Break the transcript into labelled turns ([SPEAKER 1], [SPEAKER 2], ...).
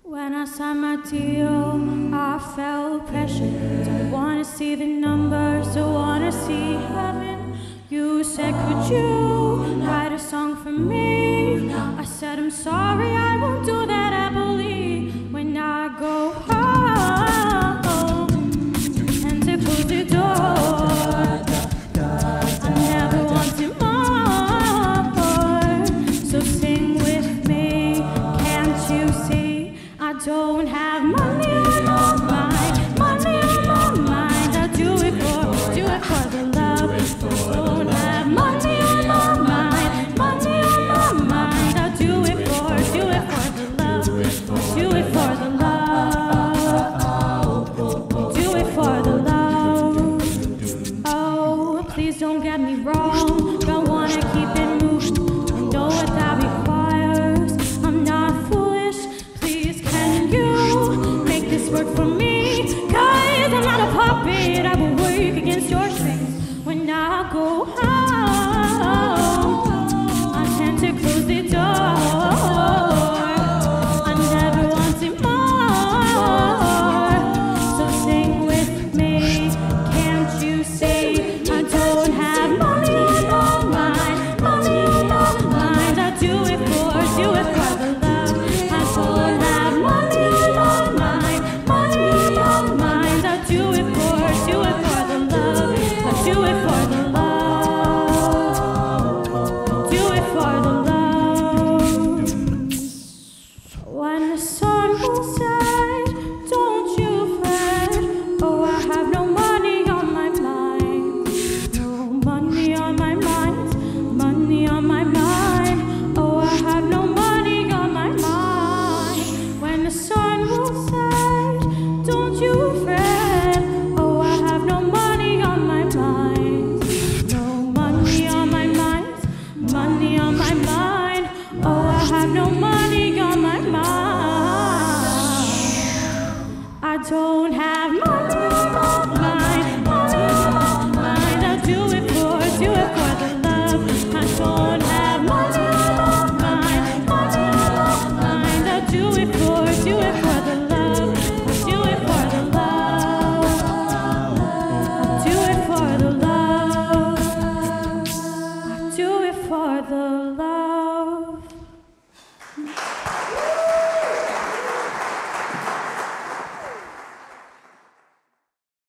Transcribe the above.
[SPEAKER 1] When I signed my deal, I felt pressure. Don't wanna see the numbers, don't wanna see heaven. You said, could you write a song for me? I said, I'm sorry, I won't do that happily. When I go home and to close the door, I never wanted more. So sing with me, can't you see? I don't have money on my mind, money on my mind. I'll do it for the love. I don't have money on my mind, money on my mind. I'll do it for the love. I'll do it for the love. Do it for the love. Oh, please don't get me wrong. Don't wanna keep it moving. I know what that requires. I'm not foolish. Please, can you make this work for me? 'Cause I'm not a puppet. I will work against your strings. When I go home, I tend to close the door. I never wanted more. So sing with me, can't you see? I don't have money on my mind, money on my mind. I do it for the love. I don't have money on my mind, money on my mind. I do it for the love. I do it for the love. Do it for the love. When the sun will set, don't you fret. Oh, I have no money on my mind. No money on my mind, money on my mind. Oh, I have no money on my mind. When the sun will set, don't you fret. Oh, I have no money on my mind. No money on my mind, money on my mind. Oh, I have no money.